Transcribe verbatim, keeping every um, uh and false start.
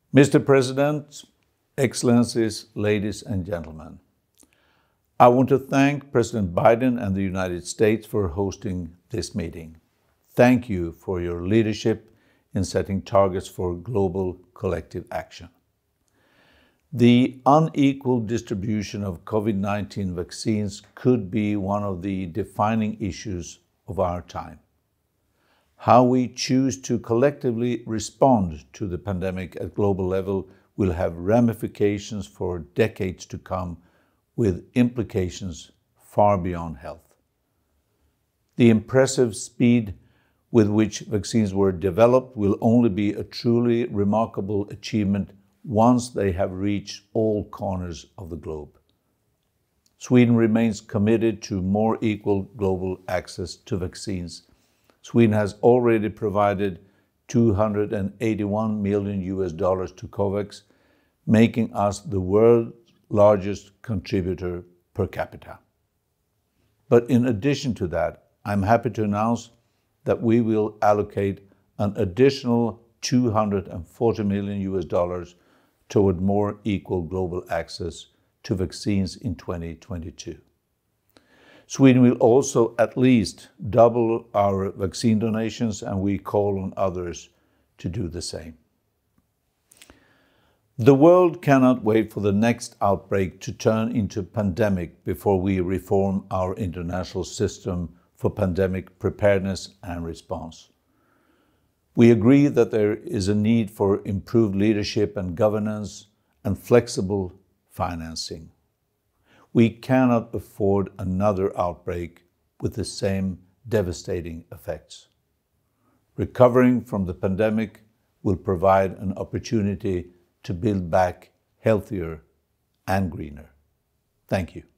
Mister President, Excellencies, ladies and gentlemen, I want to thank President Biden and the United States for hosting this meeting. Thank you for your leadership in setting targets for global collective action. The unequal distribution of COVID nineteen vaccines could be one of the defining issues of our time. How we choose to collectively respond to the pandemic at global level will have ramifications for decades to come, with implications far beyond health. The impressive speed with which vaccines were developed will only be a truly remarkable achievement once they have reached all corners of the globe. Sweden remains committed to more equal global access to vaccines. Sweden has already provided two hundred eighty-one million U S dollars to COVAX, making us the world's largest contributor per capita. But in addition to that, I'm happy to announce that we will allocate an additional two hundred forty million U S dollars toward more equal global access to vaccines in twenty twenty-two. Sweden will also at least double our vaccine donations, and we call on others to do the same. The world cannot wait for the next outbreak to turn into pandemic before we reform our international system for pandemic preparedness and response. We agree that there is a need for improved leadership and governance and flexible financing. We cannot afford another outbreak with the same devastating effects. Recovering from the pandemic will provide an opportunity to build back healthier and greener. Thank you.